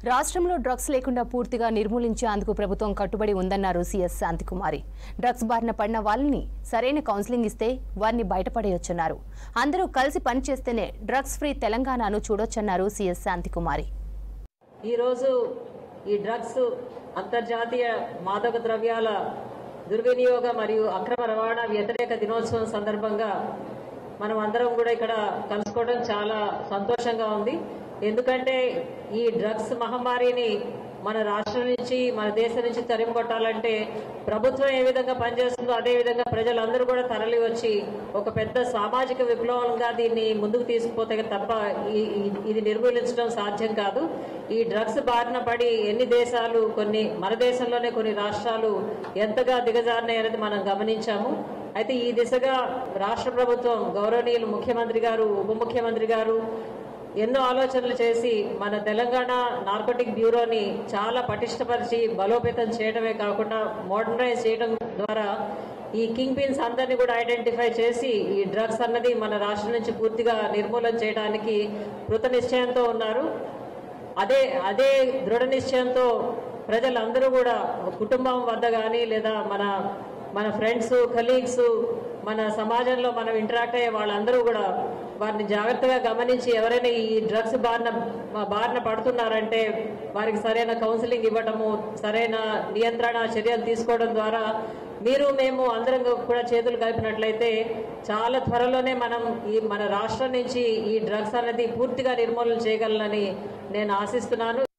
రాష్ట్రంలో డ్రగ్స్ లేకుండా పూర్తిగా నిర్మూలించేందుకు ప్రభుత్వం కట్టుబడి ఉందన్నారు సీఎస్ శాంతికుమారి. డ్రగ్స్ బారిన పడిన వాళ్ళని సరైన కౌన్సిలింగ్ ఇస్తే వారిని బయటపడేయొచ్చన్నారు. అందరూ కలిసి పనిచేస్తేనే డ్రగ్స్ ఫ్రీ తెలంగాణను చూడొచ్చన్నారు సీఎస్ శాంతికుమారి. ఈ రోజు ఈ డ్రగ్స్ అంతర్జాతీయ మాదక ద్రవ్యాల దుర్వినియోగ మరియు అక్రమ రవాణా వ్యతిరేక దినోత్సవం సందర్భంగా మనం అందరం కూడా ఇక్కడ కలుసుకోవడం చాలా సంతోషంగా ఉంది. ఎందుకంటే ఈ డ్రగ్స్ మహమ్మారిని మన రాష్ట్రం నుంచి మన దేశం నుంచి తరిమికొట్టాలంటే ప్రభుత్వం ఏ విధంగా పనిచేస్తుందో అదే విధంగా ప్రజలందరూ కూడా తరలి వచ్చి ఒక పెద్ద సామాజిక విప్లవంగా దీన్ని ముందుకు తీసుకుపోతే తప్ప ఇది నిర్మూలించడం సాధ్యం కాదు. ఈ డ్రగ్స్ బారిన పడి ఎన్ని దేశాలు మన దేశంలోనే కొన్ని రాష్ట్రాలు ఎంతగా దిగజారినాయనేది మనం గమనించాము. అయితే ఈ దిశగా రాష్ట్ర ప్రభుత్వం గౌరవనీయులు ముఖ్యమంత్రి గారు, ఉప ముఖ్యమంత్రి గారు ఎన్నో ఆలోచనలు చేసి మన తెలంగాణ నార్కోటిక్ బ్యూరోని చాలా పటిష్టపరిచి బలోపేతం చేయడమే కాకుండా మోడర్నైజ్ చేయడం ద్వారా ఈ కింగ్ పిన్స్ అందరినీ కూడా ఐడెంటిఫై చేసి ఈ డ్రగ్స్ అన్నది మన రాష్ట్రం నుంచి పూర్తిగా నిర్మూలన చేయడానికి కృత నిశ్చయంతో ఉన్నారు. అదే దృఢ నిశ్చయంతో ప్రజలందరూ కూడా కుటుంబం వద్ద కానీ లేదా మన ఫ్రెండ్స్, కలీగ్స్, మన సమాజంలో మనం ఇంటరాక్ట్ అయ్యే వాళ్ళందరూ కూడా వారిని జాగ్రత్తగా గమనించి ఎవరైనా ఈ డ్రగ్స్ బారిన పడుతున్నారంటే వారికి సరైన కౌన్సిలింగ్ ఇవ్వటము, సరైన నియంత్రణ చర్యలు తీసుకోవడం ద్వారా మేము అందరం కూడా చేతులు కలిపినట్లయితే చాలా త్వరలోనే మన రాష్ట్రం నుంచి ఈ డ్రగ్స్ అనేది పూర్తిగా నిర్మూలన చేయగలనని నేను ఆశిస్తున్నాను.